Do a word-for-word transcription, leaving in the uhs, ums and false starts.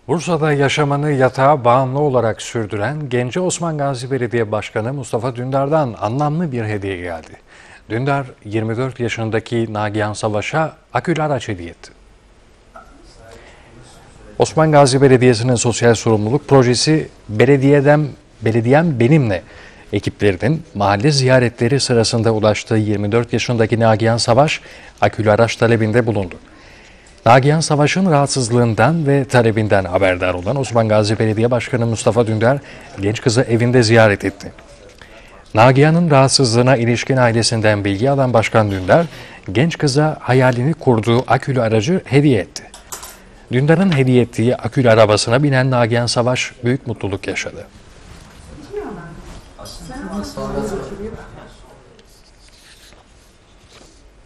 Bursa'da yaşamını yatağa bağımlı olarak sürdüren Genci Osman Gazi Belediye Başkanı Mustafa Dündar'dan anlamlı bir hediye geldi. Dündar, yirmi dört yaşındaki Nagihan Savaş'a akülü araç hediye etti. Osman Gazi Belediyesi'nin sosyal sorumluluk projesi Belediyeden Belediyem Benimle ekiplerinin mahalle ziyaretleri sırasında ulaştığı yirmi dört yaşındaki Nagihan Savaş akülü araç talebinde bulundu. Nagihan Savaş'ın rahatsızlığından ve talebinden haberdar olan Osman Gazi Belediye Başkanı Mustafa Dündar genç kızı evinde ziyaret etti. Nagihan'ın rahatsızlığına ilişkin ailesinden bilgi alan Başkan Dündar, genç kıza hayalini kurduğu akülü aracı hediye etti. Dündar'ın hediye ettiği akülü arabasına binen Nagihan Savaş büyük mutluluk yaşadı.